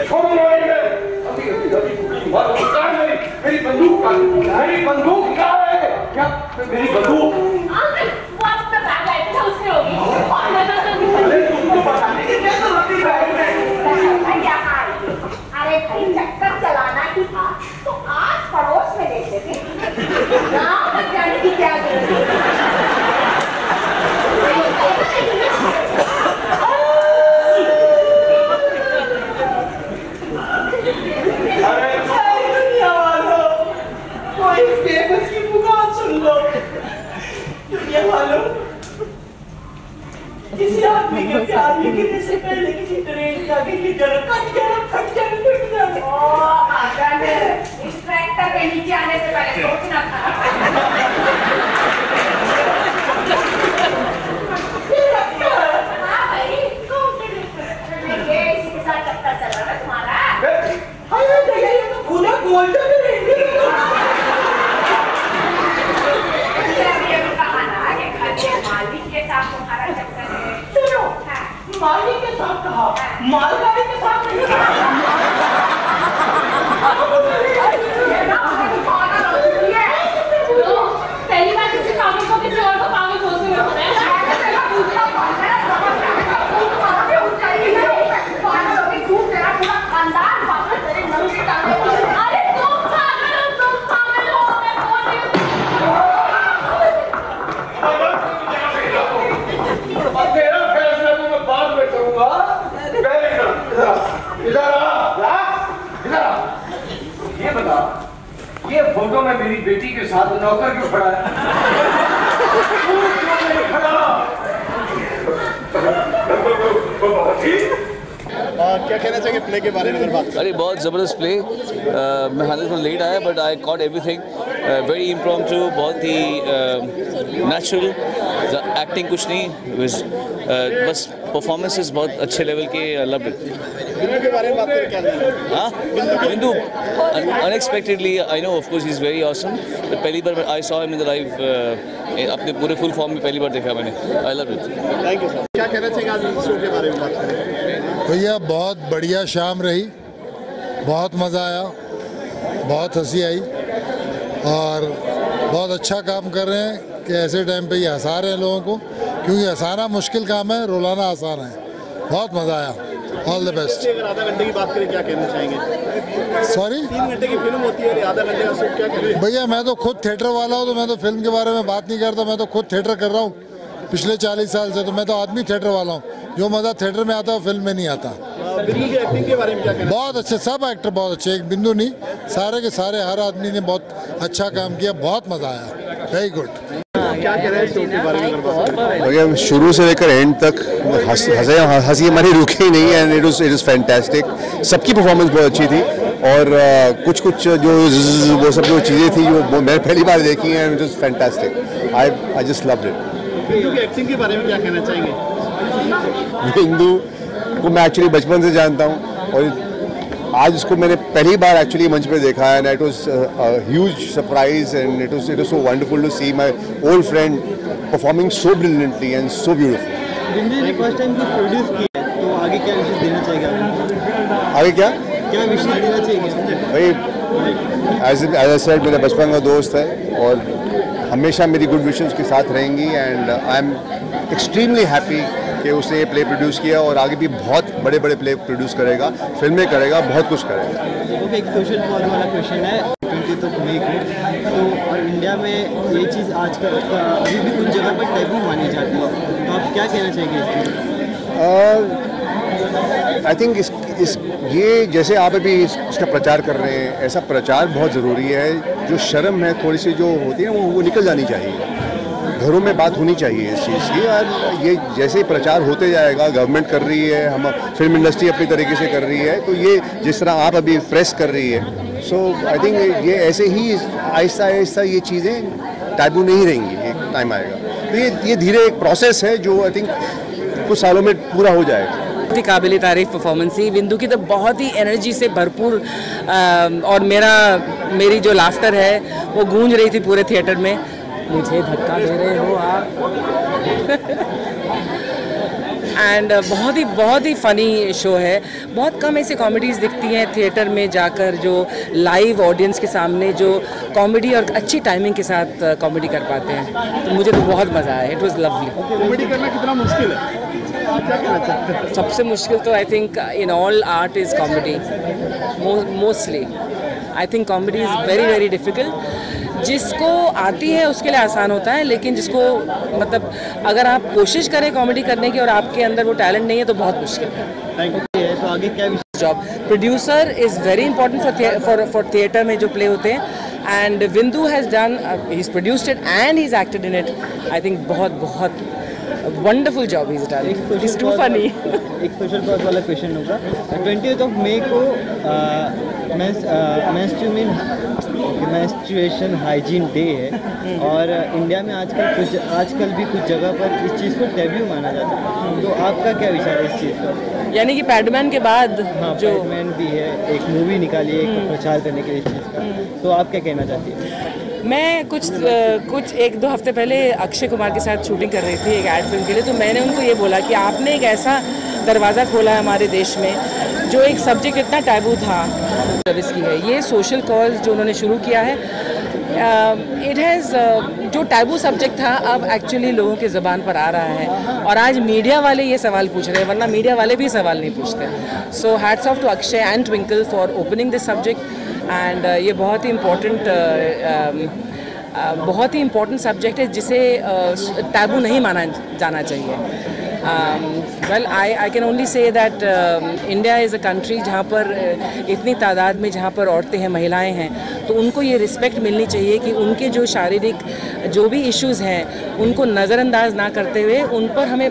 छोड़ो मेरी बंदूक कहाँ है? क्या मेरी बंदूक? वो आपका बैग आया था उससे होगी। अरे तुमको पता नहीं कि मैं तो लंबी बैग में क्या अरे भाई चक्कर चलाना ही था तो आस पड़ोस में लेते थे, गाँव तक जाने की क्या जरूरत किसी आदमी के प्यार में गिरने से पहले किसी ट्रेन का की जरूरत फट जाए। ओह आजान इस ट्रैक्टर के नीचे आने से पहले सोचना था। हाँ भाई ये इसी के साथ चक्कर चल रहा है तुम्हारा। हाय भैया ये तो खुदा गोल्डन मालिक के साथ तुम्हारा चक्कर है। सुनो मालिक के साथ कहा, मालगाड़ी के साथ नहीं पहली बार किसी पागल को किसी और को पागल बोलते हुए होना है। खानदान पागल तेरे नंगे टांगे। अरे तुम पागल हो मैं बोल रही हूँ। तेरा फैसला तो मैं बाद में करूंगा। इधर आ। ये बता, ये फोटो में मेरी बेटी के साथ नौकर क्यों खड़ा है? क्या कहना चाहिए प्ले के बारे में अगर बात करें? अरे बहुत ज़बरदस्त प्ले। मैं हालांकि थोड़ा लेट आया but I caught everything. Very impromptu, बहुत ही नेचुरल, एक्टिंग कुछ नहीं, बस परफॉर्मेंसेस बहुत अच्छे लेवल के। Love it. बिंदु के बारे में बात करें क्या? हाँ Bindu unexpectedly I know of course he is very awesome, but पहली बार I saw him in the live, अपने पूरे फुल फॉर्म में पहली बार देखा मैंने। I love it. Thank you sir. क्या कहना चाहिए आज इस शो के बारे में बात करें? भैया बहुत बढ़िया शाम रही, बहुत मज़ा आया, बहुत हंसी आई और बहुत अच्छा काम कर रहे हैं कि ऐसे टाइम पे ये हंसा रहे हैं लोगों को, क्योंकि हंसाना मुश्किल काम है, रुलाना आसान है। बहुत मज़ा आया। All the best. अगर आधा घंटे की बात करें क्या कहना चाहेंगे? सॉरी 3 घंटे की फिल्म होती है, आधा घंटे का शो, क्या करें? भैया मैं तो खुद थिएटर वाला हूँ, तो मैं तो फिल्म के बारे में बात नहीं करता। मैं तो खुद थिएटर कर रहा हूँ पिछले 40 साल से, तो मैं तो आदमी थिएटर वाला हूँ। जो मज़ा थिएटर में आता है फिल्म में नहीं आता। बिंदु की एक्टिंग के बारे में क्या कहना? बहुत अच्छे, सब एक्टर बहुत अच्छे, एक बिंदु नहीं, सारे के सारे, हर आदमी ने बहुत अच्छा काम किया, बहुत मज़ा आया। Very good. क्या कह रहे हैं शो के बारे में अगर बात करें? भैया शुरू से लेकर एंड तक हंसी हमारी रुकी ही नहीं, एंड इट इज़ फैंटास्टिक। सबकी परफॉर्मेंस बहुत अच्छी थी और कुछ जो वो सब जो चीज़ें थी वो मैंने पहली बार देखी हैं, it is fantastic. I just loved it. Bindu की एक्टिंग के बारे में क्या कहना चाहेंगे? बिंदु को मैं एक्चुअली बचपन से जानता हूँ और आज उसको मैंने पहली बार एक्चुअली मंच पे देखा है, and it was huge surprise and it was so wonderful to see my old friend performing so brilliantly and so beautiful. Bindu ने फर्स्ट टाइम कुछ प्रोड्यूस किया है, तो आगे क्या विशेष देना चाहिए? आगे क्या विशेष देना चाहिए भाई? एज आई सेड, मेरा बचपन का दोस्त है और हमेशा मेरी गुड विशेस के साथ रहेंगी, and I am extremely happy कि उसने ये प्ले प्रोड्यूस किया और आगे भी बहुत बड़े बड़े प्ले प्रोड्यूस करेगा, फिल्में करेगा, बहुत कुछ करेगा। ओके, एक सोशल कॉज वाला क्वेश्चन है। 20 मई को तो और इंडिया में ये चीज़ आजकल अभी भी कुछ जगह पर टैबू मानी जाती है, तो आप क्या कहना चाहेंगे इसके? आई थिंक ये जैसे आप अभी इसका प्रचार कर रहे हैं, ऐसा प्रचार बहुत ज़रूरी है। जो शर्म है थोड़ी सी जो होती है वो निकल जानी चाहिए, घरों में बात होनी चाहिए इस चीज़ की। और ये जैसे प्रचार होते जाएगा, गवर्नमेंट कर रही है, हम फिल्म इंडस्ट्री अपनी तरीके से कर रही है, तो ये जिस तरह आप अभी प्रेस कर रही है, सो आई थिंक ये ऐसे ही आहिस्ता आहिस्ता ये चीज़ें टैबू नहीं रहेंगी, एक टाइम आएगा। तो ये धीरे एक प्रोसेस है जो आई थिंक कुछ सालों में पूरा हो जाएगा। बहुत ही काबिल तारीफ परफॉर्मेंस थी। बिंदु की तो बहुत ही एनर्जी से भरपूर और मेरी जो लाफ्टर है वो गूंज रही थी पूरे थिएटर में। मुझे धक्का दे रहे हो आप। एंड बहुत ही फ़नी शो है। बहुत कम ऐसे कॉमेडीज़ दिखती हैं थिएटर में जाकर जो लाइव ऑडियंस के सामने जो कॉमेडी और अच्छी टाइमिंग के साथ कॉमेडी कर पाते हैं। तो मुझे तो बहुत मज़ा आया, इट वाज लवली। कॉमेडी करना कितना मुश्किल है? क्या कहना चाहते हैं? सबसे मुश्किल तो I think in all art is comedy mostly. I think comedy is very very difficult. जिसको आती है उसके लिए आसान होता है, लेकिन जिसको मतलब अगर आप कोशिश करें कॉमेडी करने की और आपके अंदर वो टैलेंट नहीं है तो बहुत मुश्किल है। तो आगे क्या job producer is very important for theatre में जो प्ले होते हैं। And Vindu has done, he is produced it and he is acted in it. I think बहुत wonderful job is done. It is too funny. एक special pause वाला question होगा। 20 मई को menstruation hygiene day है और इंडिया में आजकल भी कुछ जगह पर इस चीज़ को टैबू माना जाता है। तो आपका क्या विचार है इस चीज़ पर? यानी कि पैडमैन के बाद जो पैडमैन भी है, एक मूवी निकाली है एक प्रचार करने के लिए इस चीज़ का, तो आप क्या कहना चाहती हैं? मैं कुछ 1-2 हफ्ते पहले अक्षय कुमार के साथ शूटिंग कर रही थी एक एड फिल्म के लिए। तो मैंने उनको ये बोला कि आपने एक ऐसा दरवाज़ा खोला है हमारे देश में जो एक सब्जेक्ट इतना टैबू था, सर्विस की है। ये सोशल कॉज जो उन्होंने शुरू किया है, इट हैज़ जो टैबू सब्जेक्ट था अब एक्चुअली लोगों की ज़बान पर आ रहा है और आज मीडिया वाले ये सवाल पूछ रहे हैं, वरना मीडिया वाले भी सवाल नहीं पूछते। So hats off to Akshay and Twinkle for opening this subject. And ये बहुत ही इम्पोर्टेंट सब्जेक्ट है जिसे टैबू नहीं माना जाना चाहिए। Well I can only say that India is a country जहाँ पर इतनी तादाद में जहाँ पर औरतें हैं, महिलाएं हैं, तो उनको ये रिस्पेक्ट मिलनी चाहिए कि उनके जो शारीरिक जो भी इश्यूज़ हैं उनको नज़रअंदाज ना करते हुए उन पर हमें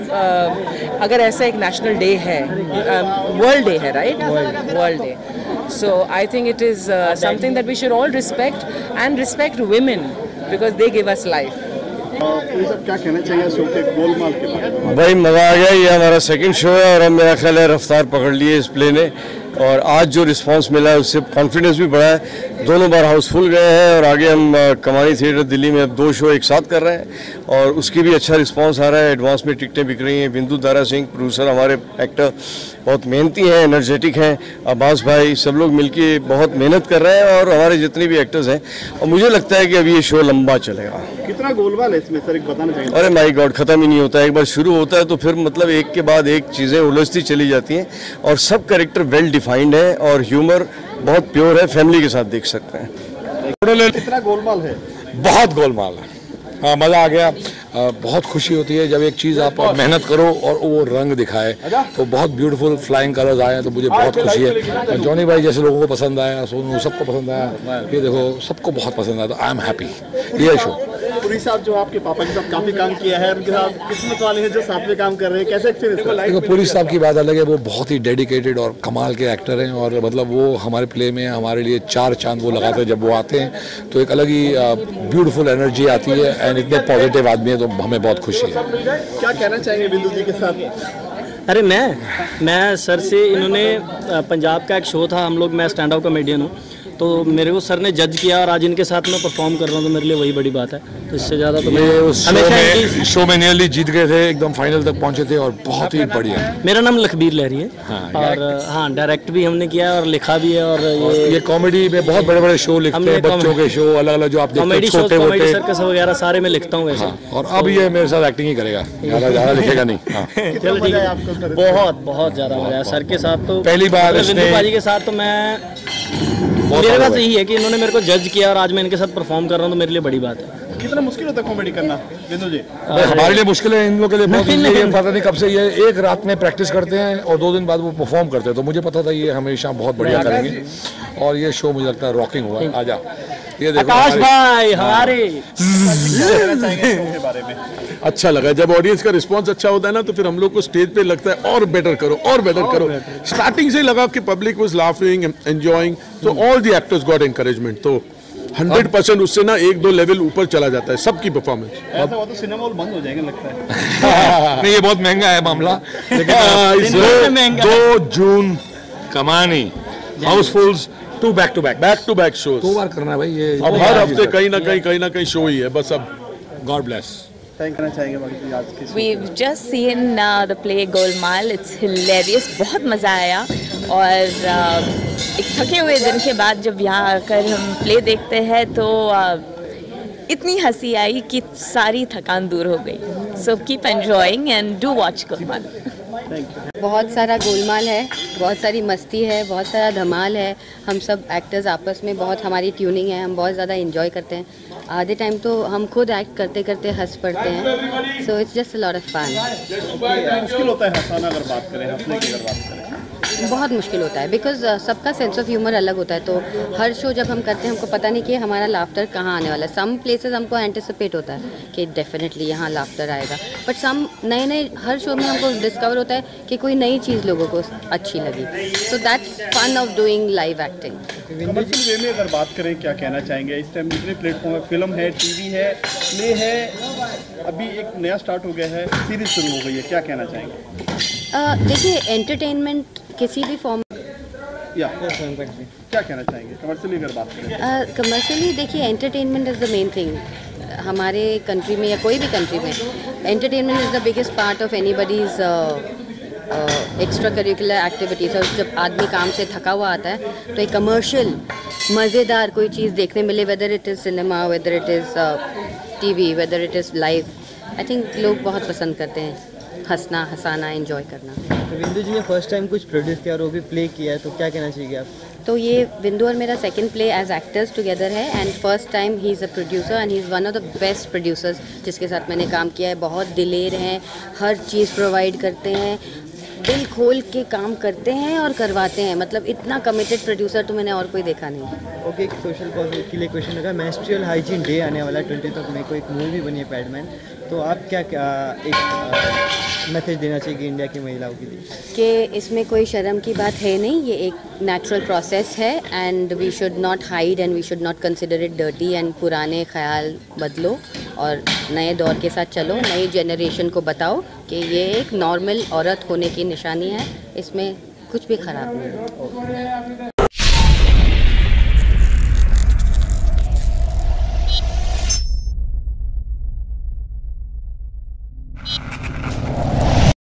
अगर ऐसा एक नेशनल डे है, वर्ल्ड डे है, right, world day, so I think it is something that we should all respect and respect women because they give us life. क्या कहना चाहिए शो के गोलमाल के बारे में? भाई मज़ा आ गया। ये हमारा सेकंड शो है और हम मेरा ख्याल है रफ्तार पकड़ लिए इस प्ले ने और आज जो रिस्पांस मिला है उससे कॉन्फिडेंस भी बढ़ा है। दोनों बार हाउसफुल गए हैं और आगे हम कमानी थिएटर दिल्ली में अब 2 शो एक साथ कर रहे हैं और उसकी भी अच्छा रिस्पांस आ रहा है। एडवांस में टिकटें बिक रही हैं। बिंदु दारा सिंह प्रोड्यूसर, हमारे एक्टर बहुत मेहनती हैं, एनर्जेटिक हैं। अब्बास भाई, सब लोग मिलके बहुत मेहनत कर रहे हैं और हमारे जितने भी एक्टर्स हैं, और मुझे लगता है कि अभी ये शो लंबा चलेगा। कितना गोलमाल है इसमें सर, एक बताना चाहिए? अरे माय गॉड, ख़त्म ही नहीं होता है। एक बार शुरू होता है तो फिर मतलब एक के बाद एक चीज़ें उलझती चली जाती हैं और सब कैरेक्टर वेल डिफाइंड है और ह्यूमर बहुत प्योर है, फैमिली के साथ देख सकते हैं। कितना गोलमाल है? बहुत गोलमाल है। हाँ, मज़ा आ गया। बहुत खुशी होती है जब एक चीज़ आप मेहनत करो और वो रंग दिखाए। तो बहुत ब्यूटीफुल फ्लाइंग कलर्स आए हैं तो मुझे बहुत खुशी है। और जॉनी भाई जैसे लोगों को पसंद आया, सोनू सबको पसंद आया, ये देखो सबको बहुत पसंद आया, तो आई एम हैप्पी। ये शो पुरी साहब जो आपके पापा के साथ काफ़ी काम किया है, उनके साथ किस्मत वाले हैं जो साथ में काम कर रहे हैं, कैसे एक्सपीरियंस? देखो पुरी साहब की बात अलग है, वो बहुत ही डेडिकेटेड और कमाल के एक्टर हैं और मतलब वो हमारे प्ले में हमारे लिए 4 चांद वो लगाते हैं। जब वो आते हैं तो एक अलग ही ब्यूटीफुल एनर्जी आती है एंड इतने पॉजिटिव आदमी है तो हमें बहुत खुशी है। क्या कहना चाहेंगे बिंदु जी के साथ? अरे मैं सर से, इन्होंने पंजाब का एक शो था, हम लोग, मैं स्टैंड अप कॉमेडियन हूँ, तो मेरे को सर ने जज किया और आज इनके साथ मैं परफॉर्म कर रहा हूँ तो मेरे लिए वही बड़ी बात है। तो इससे ज़्यादा तो मैं शो में नियरली जीत गए थे, एकदम फाइनल तक पहुँचे थे और बहुत ही बढ़िया। मेरा नाम लखबीर लहरी है। और हाँ, डायरेक्ट भी हमने किया और लिखा भी है। और ये कॉमेडी में बहुत बड़े बड़े शो लिखते हैं, बच्चों के शो अलग अलग जो आप देखते हैं, छोटे कॉमेडी सर्कस वगैरह सारे में लिखता हूँ वैसे। और अब ये मेरे साथ एक्टिंग ही करेगा, ज़्यादा लिखेगा नहीं। चलो ठीक है, बहुत ज़्यादा मजा है सर के साथ। तो पहली बार बिंदु बाजी के साथ तो मेरे पास यही है कि इन्होंने मेरे को जज किया और आज मैं इनके साथ परफॉर्म कर रहा हूँ तो मेरे लिए बड़ी बात है। कितना मुश्किल होता है कॉमेडी करना बिंदु जी? हमारे लिए मुश्किल है, इन लोगों के लिए बहुत इजी है। पता नहीं कब से ये एक रात में प्रैक्टिस करते हैं और 2 दिन बाद वो परफॉर्म करते हैं, तो मुझे पता था ये हमेशा बहुत बढ़िया करेंगे और ये शो मुझे लगता है रॉकिंग हुआ। आजा, ये देखो आकाश भाई हमारे बारे में अच्छा लगा। जब ऑडियंस का रिस्पांस अच्छा होता है ना तो फिर हम लोग को स्टेज पे लगता है और बेटर करो और बेटर करो। स्टार्टिंग से ही लगा कि पब्लिक वाज लाफिंग, एंजॉयिंग, तो all the actors got encouragement. तो 100% उससे ना 1-2 लेवल ऊपर चला जाता है सबकी परफॉर्मेंस। ऐसा हुआ तो सिनेमा हॉल बंद हो जाएगा लगता है। नहीं, ये बहुत महंगा है मामला, लेकिन 2 जून Kamani housefuls, 2 back to back shows 2 बार करना है भाई। ये अब हर हफ्ते कहीं ना कहीं शो ही है बस। अब गॉड ब्लेस। थैंक करना चाहेंगे बाकी आज के We've just seen the play Golmaal. It's hilarious. बहुत मज़ा आया और एक थके हुए दिन के बाद जब यहाँ आकर हम प्ले देखते हैं तो इतनी हंसी आई कि सारी थकान दूर हो गई. So keep enjoying and do watch Golmaal. बहुत सारा गोलमाल है, बहुत सारी मस्ती है, बहुत सारा धमाल है. हम सब एक्टर्स आपस में बहुत हमारी ट्यूनिंग है, हम बहुत ज़्यादा एंजॉय करते हैं. आधे टाइम तो हम खुद एक्ट करते करते हंस पड़ते हैं. So it's just a lot of fun. मुश्किल होता है हंसाना अगर बात करें, हंसने की अगर बात करें बहुत मुश्किल होता है बिकॉज सबका सेंस ऑफ ह्यूमर अलग होता है. तो हर शो जब हम करते हैं हमको पता नहीं कि हमारा लाफ्टर कहाँ आने वाला है. सम प्लेसेस हमको एंटिसिपेट होता है कि डेफिनेटली यहाँ लाफ्टर आएगा, बट सम नए हर शो में हमको डिस्कवर होता है कि कोई नई चीज़ लोगों को अच्छी लगी. So that's fun of doing live acting. Commercial way में अगर बात करें क्या कहना चाहेंगे? इस टाइम जितने प्लेटफॉर्म है, फिल्म है, टीवी है, प्ले है, अभी एक नया स्टार्ट हो गया है, सीरीज शुरू हो गई है, क्या कहना चाहेंगे? देखिए एंटरटेनमेंट किसी भी फॉर्म क्या कहना चाहेंगे कमर्शियली अगर बात करें? कमर्शियली देखिए entertainment is the main thing. हमारे कंट्री में या कोई भी कंट्री में entertainment is the biggest part of anybody's extra curricular activities. और जब आदमी काम से थका हुआ आता है तो एक कमर्शियल मज़ेदार कोई चीज़ देखने मिले, whether it is cinema, whether it is TV, whether it is live, I think लोग बहुत पसंद करते हैं हंसना, हंसाना, एंजॉय करना. तो विंदु जी ने फर्स्ट टाइम कुछ प्रोड्यूस किया और वो भी प्ले किया है, तो क्या कहना चाहिए आप? तो ये विंदु और मेरा second play as actors together है and first time he is a producer and he is one of the best producers जिसके साथ मैंने काम किया है. बहुत दिलेर हैं, हर चीज़ प्रोवाइड करते हैं, दिल खोल के काम करते हैं और करवाते हैं. मतलब इतना कमिटेड प्रोड्यूसर तो मैंने और कोई देखा नहीं. ओके, एक सोशल कॉज के लिए क्वेश्चन होगा. मेंस्ट्रुअल हाइजीन डे आने वाला 20 मई को, एक मूवी बनी है पैडमैन, तो आप क्या एक मैसेज देना चाहिए इंडिया की महिलाओं के लिए? कि इसमें कोई शर्म की बात है नहीं, ये एक नेचुरल प्रोसेस है and we should not hide and we should not consider it dirty. And पुराने ख्याल बदलो और नए दौर के साथ चलो, नई जनरेशन को बताओ कि ये एक नॉर्मल औरत होने की निशानी है, इसमें कुछ भी ख़राब नहीं है.